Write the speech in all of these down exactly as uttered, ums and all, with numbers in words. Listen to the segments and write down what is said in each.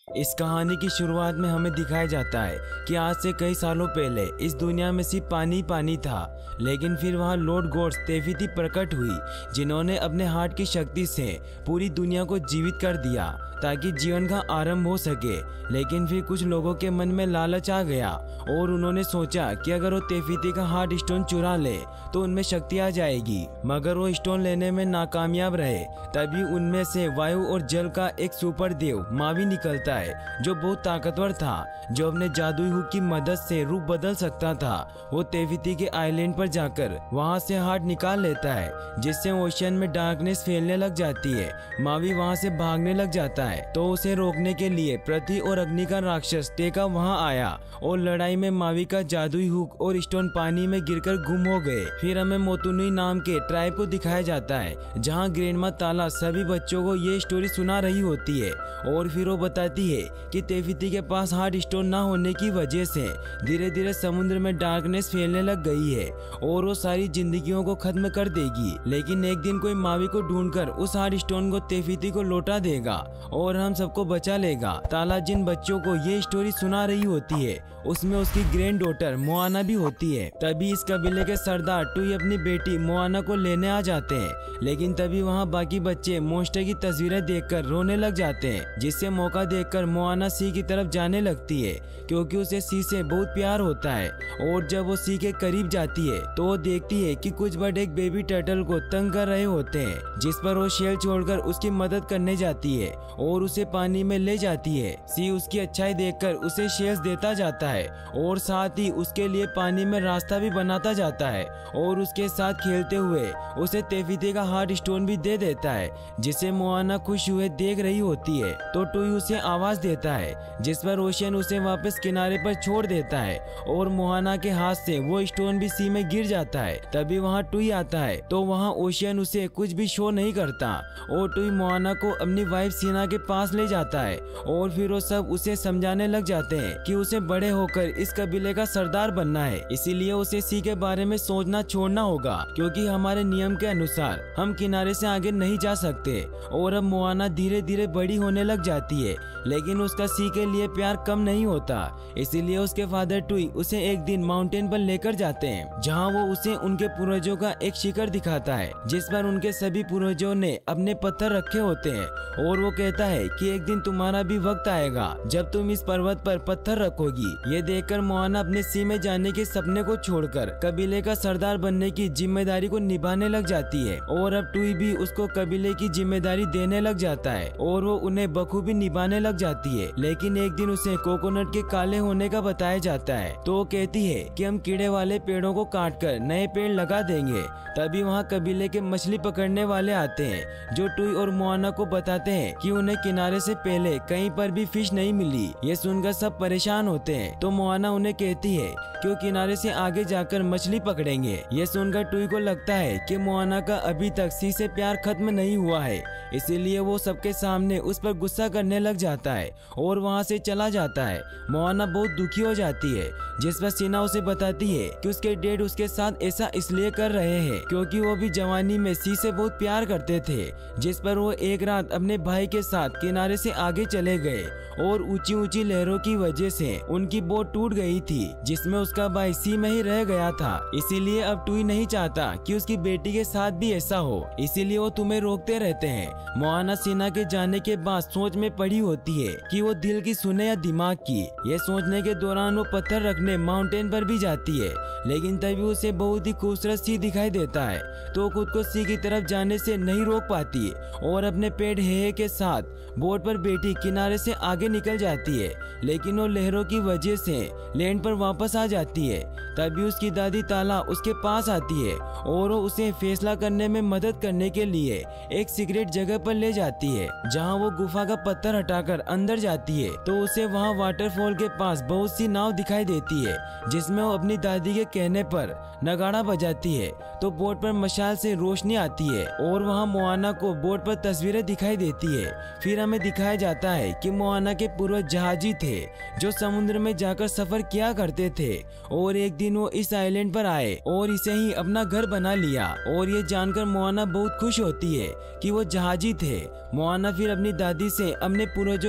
इस कहानी की शुरुआत में हमें दिखाया जाता है कि आज से कई सालों पहले इस दुनिया में सिर्फ पानी पानी था, लेकिन फिर वहाँ लॉर्ड गॉड्स तेफिती प्रकट हुई, जिन्होंने अपने हार्ट की शक्ति से पूरी दुनिया को जीवित कर दिया ताकि जीवन का आरंभ हो सके। लेकिन फिर कुछ लोगों के मन में लालच आ गया और उन्होंने सोचा कि अगर वो तेफिती का हार्ट स्टोन चुरा ले तो उनमें शक्ति आ जाएगी। मगर वो स्टोन लेने में नाकामयाब रहे। तभी उनमें से वायु और जल का एक सुपर देव मावी निकलता है, जो बहुत ताकतवर था, जो अपने जादुई हुक की मदद से रूप बदल सकता था। वो तेफिती के आइलैंड पर जाकर वहाँ से हार्ट निकाल लेता है, जिससे ओशियन में डार्कनेस फैलने लग जाती है। मावी वहाँ से भागने लग जाता है, तो उसे रोकने के लिए पृथ्वी और अग्नि का राक्षस टेका वहाँ आया और लड़ाई में मावी का जादुई हुक और स्टोन पानी में गिरकर गुम हो गए। फिर हमें मोतुनुई नाम के ट्राइब को दिखाया जाता है, जहाँ ग्रैंडमा ताला सभी बच्चों को ये स्टोरी सुना रही होती है और फिर वो बताती है कि तेफिती के पास हार्ट स्टोन ना होने की वजह से धीरे धीरे समुद्र में डार्कनेस फैलने लग गई है और वो सारी जिंदगियों को खत्म कर देगी। लेकिन एक दिन कोई मावी को ढूंढकर उस हार्ट स्टोन को तेफिती को लौटा देगा और हम सबको बचा लेगा। ताला जिन बच्चों को ये स्टोरी सुना रही होती है उसमें उसकी ग्रैंड डॉटर मोआना भी होती है। तभी इस कबीले के सरदार टुई अपनी बेटी मोआना को लेने आ जाते हैं, लेकिन तभी वहाँ बाकी बच्चे मॉन्स्टर की तस्वीरें देखकर रोने लग जाते हैं, जिससे मौका देखकर मोआना सी की तरफ जाने लगती है क्योंकि उसे सी से बहुत प्यार होता है। और जब वो सी के करीब जाती है तो वो देखती है कि कुछ बर्ड एक बेबी टर्टल को तंग कर रहे होते हैं, जिस पर वो शेल छोड़कर उसकी मदद करने जाती है और उसे पानी में ले जाती है। सी उसकी अच्छाई देखकर उसे शेल्स देता जाता है और साथ ही उसके लिए पानी में रास्ता भी बनाता जाता है और उसके साथ खेलते हुए उसे तेफिती का हार्ट स्टोन भी दे देता है, जिसे मोआना खुश हुए देख रही होती है। तो टुई उसे आवाज देता है, जिस पर ओशियन उसे वापस किनारे पर छोड़ देता है और मोआना के हाथ से वो स्टोन भी सी में गिर जाता है। तभी वहाँ टुई आता है, तो वहाँ ओशियन उसे कुछ भी शो नहीं करता और टुई मोआना को अपनी वाइफ सीना के पास ले जाता है और फिर वो सब उसे समझाने लग जाते हैं कि उसे बड़े होकर इस कबीले का सरदार बनना है, इसीलिए उसे सी के बारे में सोचना छोड़ना होगा क्योंकि हमारे नियम के अनुसार हम किनारे से आगे नहीं जा सकते। और अब मोआना धीरे धीरे बड़ी होने लग जाती है, लेकिन उसका सी के लिए प्यार कम नहीं होता, इसीलिए उसके फादर टुई उसे एक दिन माउंटेन पर लेकर जाते हैं, जहाँ वो उसे उनके पूर्वजों का एक शिखर दिखाता है, जिस पर उनके सभी पूर्वजों ने अपने पत्थर रखे होते हैं। और वो कहता है कि एक दिन तुम्हारा भी वक्त आएगा जब तुम इस पर्वत पर पत्थर रखोगी। ये देखकर मोआना अपने सी में जाने के सपने को छोड़कर कबीले का सरदार बनने की जिम्मेदारी को निभाने लग जाती है और अब टुई भी उसको कबीले की जिम्मेदारी देने लग जाता है और वो उन्हें बखूबी निभाने लग जाती है। लेकिन एक दिन उसे कोकोनट के काले होने का बताया जाता है, तो वो कहती है कि हम कीड़े वाले पेड़ों को काट कर नए पेड़ लगा देंगे। तभी वहाँ कबीले के मछली पकड़ने वाले आते हैं, जो टुई और मोआना को बताते हैं कि उन्हें किनारे से पहले कहीं पर भी फिश नहीं मिली। ये सुनकर सब परेशान होते हैं, तो मोआना उन्हें कहती है कि वो किनारे से आगे जाकर मछली पकड़ेंगे। ये सुनकर टुई को लगता है कि मोआना का अभी तक सी से प्यार खत्म नहीं हुआ है, इसीलिए वो सबके सामने उस पर गुस्सा करने लग जाता है और वहाँ से चला जाता है। मोआना बहुत दुखी हो जाती है, जिस पर सीना उसे बताती है कि उसके डैड उसके साथ ऐसा इसलिए कर रहे हैं क्योंकि वो भी जवानी में सी से बहुत प्यार करते थे। जिस पर वो एक रात अपने भाई के साथ किनारे से आगे चले गए और ऊंची ऊंची लहरों की वजह से उनकी बोट टूट गई थी, जिसमें उसका भाई सी में ही रह गया था। इसीलिए अब टुई नहीं चाहता कि उसकी बेटी के साथ भी ऐसा हो, इसीलिए वो तुम्हें रोकते रहते हैं। मोआना सीना के जाने के बाद सोच में पड़ी होती है कि वो दिल की सुने या दिमाग की। ये सोचने के दौरान वो पत्थर रखने माउंटेन पर भी जाती है, लेकिन तभी उसे बहुत ही खूबसूरत सी दिखाई देता है, तो खुद को सी की तरफ जाने से नहीं रोक पाती और अपने पेड़ हे के साथ बोट पर बैठी किनारे से आगे निकल जाती है। लेकिन वो लहरों की वजह से लैंड पर वापस आ जाती है। तभी उसकी दादी ताला उसके पास आती है और वो उसे फैसला करने में मदद करने के लिए एक सीक्रेट जगह पर ले जाती है, जहाँ वो गुफा का पत्थर हटाकर अंदर जाती है, तो उसे वहाँ वाटरफॉल के पास बहुत सी नाव दिखाई देती है, जिसमें वो अपनी दादी के कहने पर नगाड़ा बजाती है, तो बोट पर मशाल से रोशनी आती है और वहाँ मोआना को बोट पर तस्वीरें दिखाई देती है। फिर हमें दिखाया जाता है कि मोआना के पूर्वज जहाजी थे, जो समुद्र में जाकर सफर किया करते थे और एक दिन वो इस आइलैंड पर आए और इसे ही अपना घर बना लिया। और ये जानकर मोआना बहुत खुश होती है कि वो जहाजी थे। मोआना फिर अपनी दादी से अपने पूर्वजों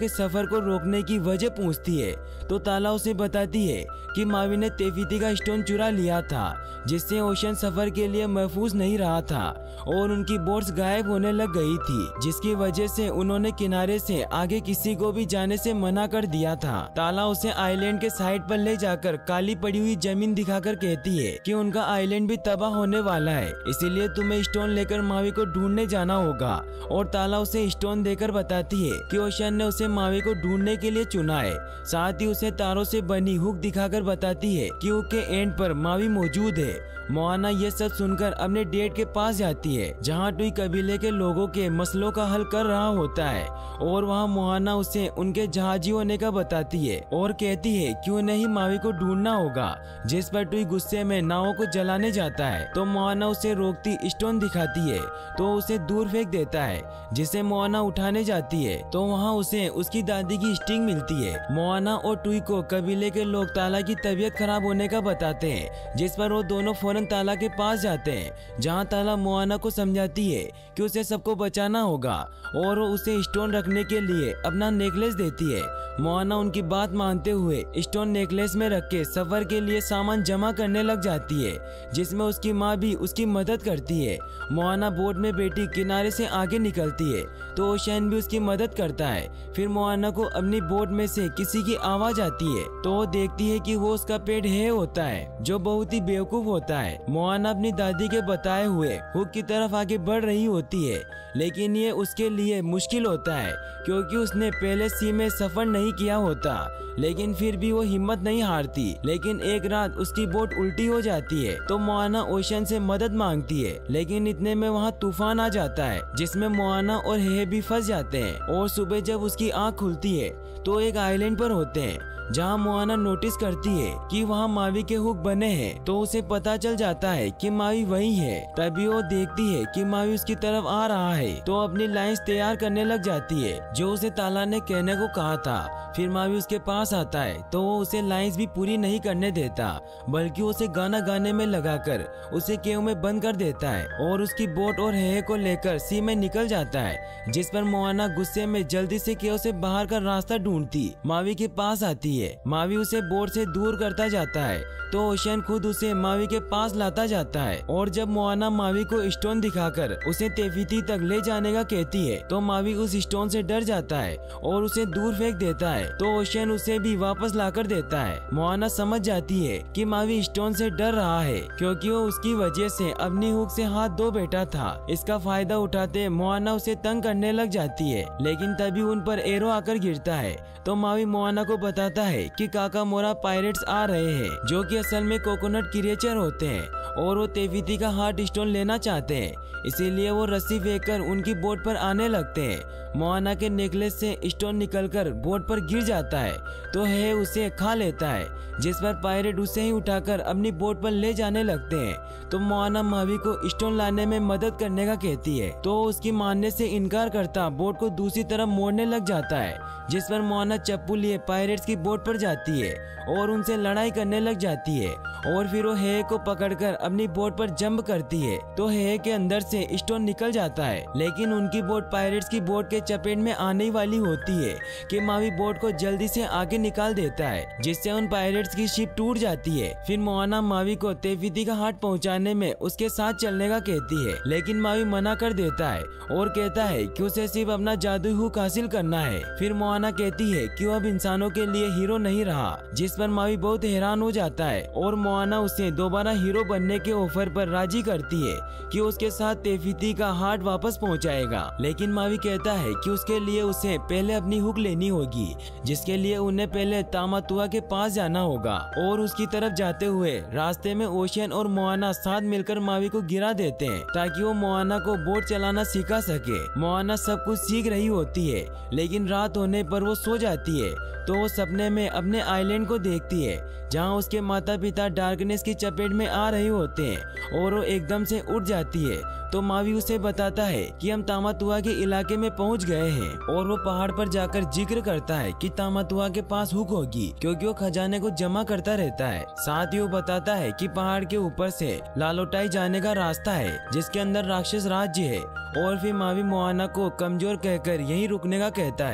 के सफर को रोकने की वजह पूछती है तो ताला उसे बताती है कि मावी ने तेफिती का स्टोन चुरा लिया था, जिससे ओशन सफर के लिए महफूज नहीं रहा था और उनकी बोट्स गायब होने लग गई थी, जिसकी वजह से उन्होंने किनारे से आगे किसी को भी जाने से मना कर दिया था। ताला उसे आइलैंड के साइड पर ले जाकर काली पड़ी हुई जमीन दिखाकर कहती है कि उनका आइलैंड भी तबाह होने वाला है, इसीलिए तुम्हें स्टोन लेकर मावी को ढूंढने जाना होगा। और ताला उसे स्टोन देकर बताती है कि ओशन ने उसे मावी को ढूंढने के लिए चुना है। साथ ही उसे तारों से बनी हुक दिखाकर बताती है कि हुक के एंड पर मावी मौजूद है। मोआना ये सब सुनकर अपने डेट के पास जाती है, जहाँ टुई कबीले के लोगों के मसलों का हल कर रहा होता है और वहाँ मोआना उसे उनके जहाजी होने का बताती है और कहती है कि उन्हें ही मावी को ढूंढना होगा, जिस पर टुई गुस्से में नावों को जलाने जाता है तो मोआना उसे रोकती स्टोन दिखाती है तो उसे दूर फेंक देता है, जिसे मोआना उठाने जाती है तो वहाँ उसे उसकी दादी की स्टिंग मिलती है। मोआना और टुई को कबीले के लोग ताला की तबीयत खराब होने का बताते हैं, जिस पर वो दोनों फौरन ताला के पास जाते हैं, जहाँ ताला मोआना को समझाती है कि उसे सबको बचाना होगा और वो उसे स्टोन रखने के लिए अपना नेकलेस देती है। मोआना उनकी बात मानते हुए स्टोन नेकलेस में रख के सफर के लिए सामान जमा करने लग जाती है, जिसमें उसकी माँ भी उसकी मदद करती है। मोआना बोट में बैठी किनारे से आगे निकलती है तो ओशन भी उसकी मदद करता है। फिर मोआना को अपनी बोट में से किसी की आवाज आती है तो वो देखती है कि वो उसका पेट है होता है, जो बहुत ही बेवकूफ होता है। मोआना अपनी दादी के बताए हुए हुक की तरफ आगे बढ़ रही होती है, लेकिन ये उसके लिए मुश्किल होता है क्योंकि उसने पहले सी में सफर नहीं किया होता, लेकिन फिर भी वो हिम्मत नहीं हारती। लेकिन एक रात उसकी बोट उल्टी हो जाती है तो मोआना ओशन से मदद मांगती है, लेकिन इतने में वहाँ तूफान आ जाता है जिसमें मोआना और हे भी फंस जाते हैं। और सुबह जब उसकी आँख खुलती है तो एक आइलैंड पर होते हैं, जहाँ मोआना नोटिस करती है कि वहाँ मावी के हुक बने हैं तो उसे पता चल जाता है कि मावी वही है। तभी वो देखती है कि मावी उसकी तरफ आ रहा है तो अपनी लाइंस तैयार करने लग जाती है जो उसे ताला ने कहने को कहा था। फिर मावी उसके पास आता है तो वो उसे लाइंस भी पूरी नहीं करने देता, बल्कि उसे गाना गाने में लगाकर उसे केव में बंद कर देता है और उसकी बोट और हे को लेकर सी में निकल जाता है, जिस पर मोआना गुस्से में जल्दी से केव से बाहर का रास्ता ढूंढती मावी के पास आती है। मावी उसे बोट से दूर करता जाता है तो ओशन खुद उसे मावी के पास लाता जाता है और जब मोआना मावी को स्टोन दिखाकर उसे तेफिती तक ले जाने का कहती है तो मावी उस स्टोन से डर जाता है और उसे दूर फेंक देता है तो ओशन उसे भी वापस लाकर देता है। मोआना समझ जाती है कि मावी स्टोन से डर रहा है क्योंकि वो उसकी वजह से अपनी हुक से हाथ धो बैठा था। इसका फायदा उठाते मोआना उसे तंग करने लग जाती है, लेकिन तभी उन पर एरो आकर गिरता है तो मावी मोआना को बताता है कि काका मोरा पायरेट्स आ रहे हैं, जो कि असल में कोकोनट क्रिएचर होते हैं और वो तेफिती का हार्ट स्टोन लेना चाहते हैं, इसीलिए वो रस्सी फेंककर उनकी बोट पर आने लगते हैं। मोआना के नेकलेस से स्टोन निकलकर बोट पर गिर जाता है तो हे उसे खा लेता है, जिस पर पायरेट उसे ही उठाकर अपनी बोट पर ले जाने लगते हैं। तो मोआना मावी को स्टोन लाने में मदद करने का कहती है तो उसकी मानने से इनकार करता बोट को दूसरी तरफ मोड़ने लग जाता है, जिस पर मोआना चप्पू लिए पायरेट्स की बोट पर जाती है और उनसे लड़ाई करने लग जाती है और फिर वो हे को पकड़कर अपनी बोट पर जंप करती है तो हे के अंदर से स्टोन निकल जाता है, लेकिन उनकी बोट पायरेट्स की बोट के चपेट में आने वाली होती है कि मावी बोट को जल्दी से आगे निकाल देता है, जिससे उन पायरेट्स की शिप टूट जाती है। फिर मोआना मावी को तेफिती का हाट पहुंचाने में उसके साथ चलने का कहती है, लेकिन मावी मना कर देता है और कहता है कि उसे सिर्फ अपना जादुई हुक हासिल करना है। फिर मोआना कहती है कि वो अब इंसानों के लिए हीरो नहीं रहा, जिस पर मावी बहुत हैरान हो जाता है और मोआना उसे दोबारा हीरो बनने के ऑफर पर राजी करती है कि उसके साथ तेफिती का हार्ट वापस पहुंचाएगा। लेकिन मावी कहता है कि उसके लिए उसे पहले अपनी हुक लेनी होगी, जिसके लिए उन्हें पहले तामातुआ के पास जाना होगा। और उसकी तरफ जाते हुए रास्ते में ओशन और मोआना साथ मिलकर मावी को गिरा देते हैं ताकि वो मोआना को बोट चलाना सिखा सके। मोआना सब कुछ सीख रही होती है, लेकिन रात होने पर वो सो जाती है तो वो सपने में अपने आइलैंड को देखती है, जहाँ उसके माता पिता डार्कनेस की चपेट में आ रहे होते हैं और वो एकदम से उठ जाती है तो मावी उसे बताता है कि हम तामातुआ के इलाके में पहुंच गए हैं और वो पहाड़ पर जाकर जिक्र करता है कि तामातुआ के पास हुक होगी क्योंकि वो खजाने को जमा करता रहता है। साथ ही वो बताता है कि पहाड़ के ऊपर से लालोटाई जाने का रास्ता है जिसके अंदर राक्षस राज्य है और फिर मावी मोआना को कमजोर कहकर यहीं रुकने का कहता है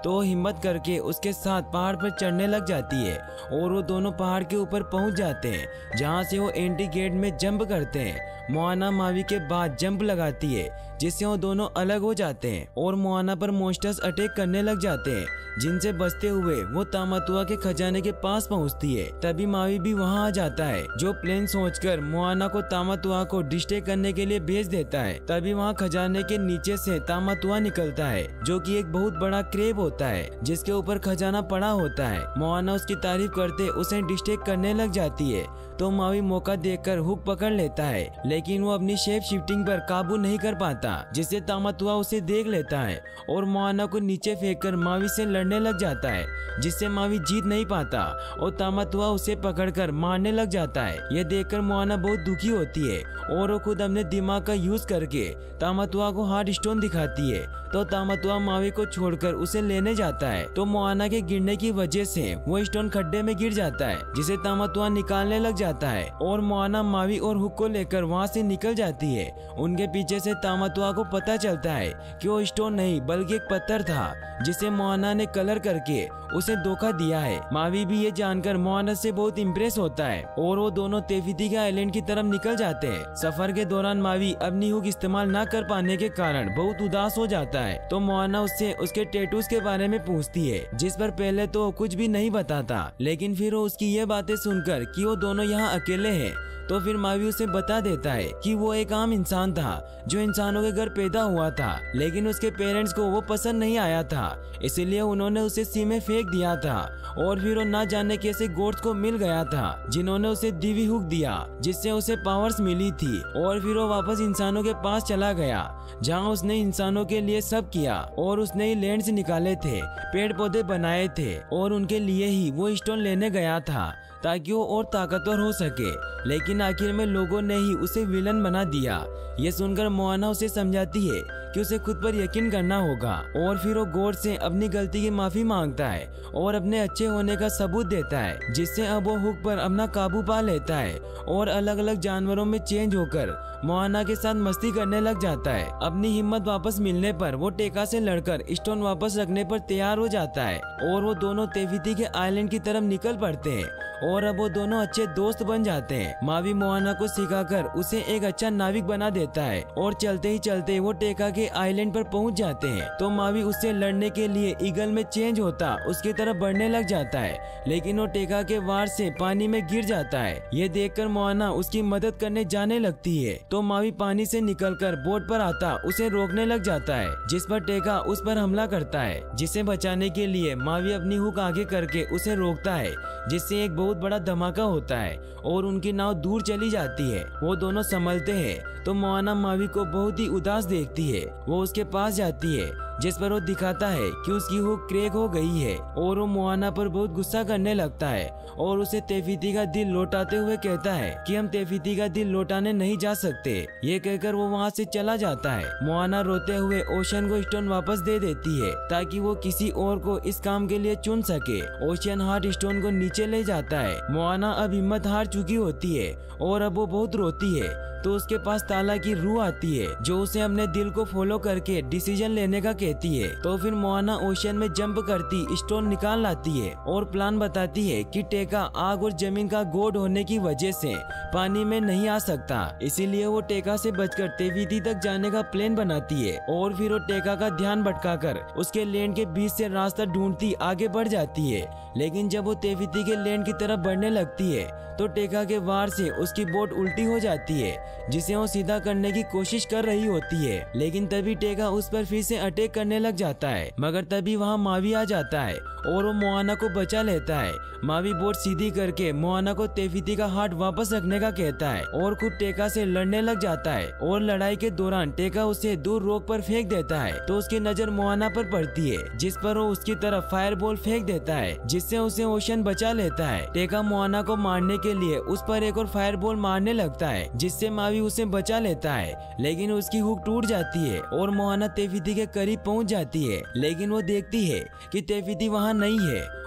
तो वो हिम्मत करके उसके साथ पहाड़ पर चढ़ने लग जाती है और वो दोनों पहाड़ के ऊपर पहुंच जाते हैं, जहां से वो एंटी गेट में जंप करते हैं। मोआना मावी के बाद जंप लगाती है, जिससे वो दोनों अलग हो जाते हैं और मोआना पर मॉन्स्टर्स अटैक करने लग जाते हैं, जिनसे बचते हुए वो तामातुआ के खजाने के पास पहुंचती है। तभी मावी भी वहां आ जाता है, जो प्लान सोचकर मोआना को तामातुआ को डिस्ट्रैक्ट करने के लिए भेज देता है। तभी वहां खजाने के नीचे से तामातुआ निकलता है, जो कि एक बहुत बड़ा क्रेब होता है, जिसके ऊपर खजाना पड़ा होता है। मोआना उसकी तारीफ करते उसे डिस्ट्रैक्ट करने लग जाती है, तो मावी मौका देखकर हुक पकड़ लेता है, लेकिन वो अपनी शेप शिफ्टिंग पर काबू नहीं कर पाता, जिससे तामातुआ उसे देख लेता है और मोआना को नीचे फेंककर मावी से लड़ने लग जाता है, जिससे मावी जीत नहीं पाता और तामातुआ उसे पकड़कर मारने लग जाता है। यह देखकर मोआना बहुत दुखी होती है और वो खुद अपने दिमाग का यूज करके तामातुआ को हार्ट स्टोन दिखाती है, तो तामातुआ मावी को छोड़कर उसे लेने जाता है। तो मोआना के गिरने की वजह से वो स्टोन खड्डे में गिर जाता है, जिसे तामातुआ निकालने लग जाता है और मोआना मावी और हुक को लेकर वहाँ से निकल जाती है। उनके पीछे से तामातुआ को पता चलता है कि वो स्टोन नहीं बल्कि एक पत्थर था, जिसे मोआना ने कलर करके उसे धोखा दिया है। मावी भी ये जानकर मोआना से बहुत इम्प्रेस होता है और वो दोनों तेफिती के आइलैंड की तरफ निकल जाते हैं। सफर के दौरान मावी अपनी हुक इस्तेमाल न कर पाने के कारण बहुत उदास हो जाता है, तो मोआना उससे उसके टैटूज के बारे में पूछती है, जिस पर पहले तो कुछ भी नहीं बताता, लेकिन फिर वो उसकी ये बातें सुनकर कि वो दोनों यहाँ अकेले हैं, तो फिर मावी उसे बता देता है कि वो एक आम इंसान था जो इंसानों के घर पैदा हुआ था, लेकिन उसके पेरेंट्स को वो पसंद नहीं आया था, इसलिए उन्होंने उसे सी में फेंक दिया था और फिर वो ना जाने कैसे गोड्स को मिल गया था, जिन्होंने उसे दिवी हुक दिया, जिससे उसे पावर्स मिली थी और फिर वो वापस इंसानों के पास चला गया, जहाँ उसने इंसानों के लिए सब किया और उसने ही लैंड से निकाले थे, पेड़ पौधे बनाए थे और उनके लिए ही वो स्टोन लेने गया था ताकि वो और ताकतवर हो सके, लेकिन आखिर में लोगों ने ही उसे विलन बना दिया। ये सुनकर मोआना उसे समझाती है कि उसे खुद पर यकीन करना होगा और फिर वो गॉड से अपनी गलती की माफी मांगता है और अपने अच्छे होने का सबूत देता है, जिससे अब वो हुक पर अपना काबू पा लेता है और अलग अलग जानवरों में चेंज होकर मोआना के साथ मस्ती करने लग जाता है। अपनी हिम्मत वापस मिलने पर वो टेका से लड़कर स्टोन वापस रखने पर तैयार हो जाता है और वो दोनों तेफिती के आइलैंड की तरफ निकल पड़ते हैं और अब वो दोनों अच्छे दोस्त बन जाते हैं। मावी मोआना को सिखाकर उसे एक अच्छा नाविक बना देता है और चलते ही चलते वो टेका के आइलैंड पर पहुंच जाते हैं, तो मावी उससे लड़ने के लिए ईगल में चेंज होता उसकी तरफ बढ़ने लग जाता है, लेकिन वो टेका के वार से पानी में गिर जाता है। ये देखकर मोआना उसकी मदद करने जाने लगती है, तो मावी पानी से निकलकर बोट पर आता उसे रोकने लग जाता है, जिस पर टेका उस पर हमला करता है, जिसे बचाने के लिए मावी अपनी हुक आगे करके उसे रोकता है, जिससे एक बहुत बड़ा धमाका होता है और उनकी नाव दूर चली जाती है। वो दोनों संभलते हैं तो मोआना मावी को बहुत ही उदास देखती है। वो उसके पास जाती है, जिस पर वो दिखाता है कि उसकी हुक क्रैक हो गई है और वो मोआना पर बहुत गुस्सा करने लगता है और उसे तेफिती का दिल लौटाते हुए कहता है कि हम तेफिती का दिल लौटाने नहीं जा सकते। ये कहकर वो वहाँ से चला जाता है। मोआना रोते हुए ओशन को स्टोन वापस दे देती है ताकि वो किसी और को इस काम के लिए चुन सके। ओशन हार्ट स्टोन को नीचे ले जाता है। मोआना अब हिम्मत हार चुकी होती है और अब वो बहुत रोती है, तो उसके पास ताला की रूह आती है जो उसे अपने दिल को फॉलो करके डिसीजन लेने का कहती है। तो फिर मोआना ओशन में जंप करती स्टोन निकाल लाती है और प्लान बताती है कि टेका आग और जमीन का गॉड होने की वजह से पानी में नहीं आ सकता, इसीलिए वो टेका से बचकर तेफिती तक जाने का प्लान बनाती है और फिर वो टेका का ध्यान भटकाकर उसके लैंड के बीच से रास्ता ढूंढती आगे बढ़ जाती है। लेकिन जब वो तेफिती के लैंड की तरफ बढ़ने लगती है तो टेका के वार से उसकी बोट उल्टी हो जाती है, जिसे वो सीधा करने की कोशिश कर रही होती है, लेकिन तभी टेका उस पर फिर से अटैक करने लग जाता है। मगर तभी वहाँ मावी आ जाता है और वो मोआना को बचा लेता है। मावी बोट सीधी करके मोआना को तेफिती का हार्ट वापस रखने का कहता है और खुद टेका से लड़ने लग जाता है और लड़ाई के दौरान टेका उसे दूर रोक पर फेंक देता है, तो उसकी नजर मोआना पर पड़ती है, जिस पर वो उसकी तरफ फायर बॉल फेंक देता है, जिससे उसे ओशन बचा लेता है। टेका मोआना को मारने के लिए उस पर एक और फायर बॉल मारने लगता है, जिससे मावी उसे बचा लेता है, लेकिन उसकी हुक टूट जाती है और मोआना तेफिती के करीब पहुंच जाती है, लेकिन वो देखती है कि तेफिती वहाँ नहीं है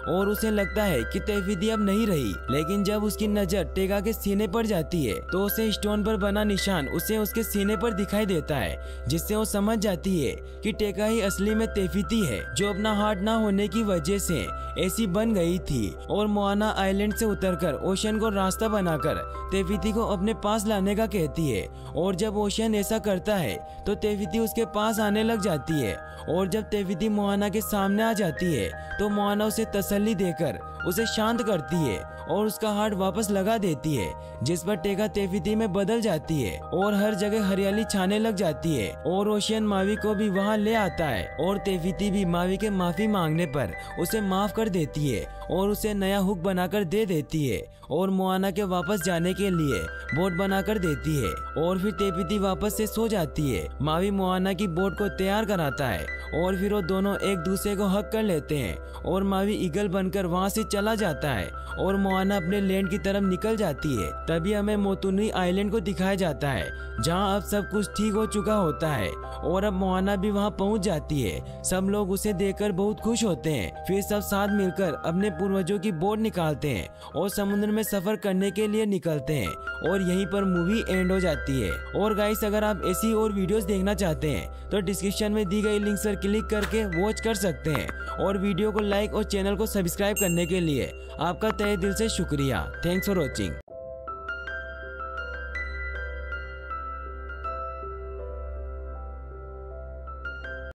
और उसे लगता है कि तेफिती अब नहीं रही। लेकिन जब उसकी नजर टेगा के सीने पर जाती है तो उसे स्टोन पर बना निशान उसे उसके सीने पर दिखाई देता है, जिससे वो समझ जाती है कि टेगा ही असली में तेफिती है, जो अपना हार्ट ना होने की वजह से ऐसी बन गई थी। और मोआना आइलैंड से उतरकर ओशन को रास्ता बनाकर तेफिती को अपने पास लाने का कहती है। और जब ओशन ऐसा करता है तो तेफिती उसके पास आने लग जाती है। और जब तेफिती मोआना के सामने आ जाती है तो मोआना उसे तसल्ली देकर उसे शांत करती है और उसका हार्ट वापस लगा देती है, जिस पर टेगा तेफिती में बदल जाती है और हर जगह हरियाली छाने लग जाती है। और ओशियन मावी को भी वहां ले आता है और तेफिती भी मावी के माफी मांगने पर उसे माफ कर देती है और उसे नया हुक बनाकर दे देती है और मोआना के वापस जाने के लिए बोट बनाकर देती है। और फिर तेफिती वापस से सो जाती है। मावी मोआना की बोट को तैयार कराता है और फिर वो दोनों एक दूसरे को हक कर लेते हैं और मावी ईगल बनकर वहां से चला जाता है और मोआना अपने लैंड की तरफ निकल जाती है। तभी हमें मोतुनुई आइलैंड को दिखाया जाता है, जहां अब सब कुछ ठीक हो चुका होता है और अब मोआना भी वहां पहुंच जाती है। सब लोग उसे देखकर बहुत खुश होते हैं। फिर सब साथ मिलकर अपने पूर्वजों की बोट निकालते हैं और समुद्र में सफर करने के लिए निकलते हैं और यहीं पर मूवी एंड हो जाती है। और गाइस, अगर आप ऐसी और वीडियोस देखना चाहते हैं तो डिस्क्रिप्शन में दी गई लिंक पर क्लिक करके वॉच कर सकते हैं। और वीडियो को लाइक और चैनल को सब्सक्राइब करने के लिए आपका तहे दिल से शुक्रिया। Thanks for watching.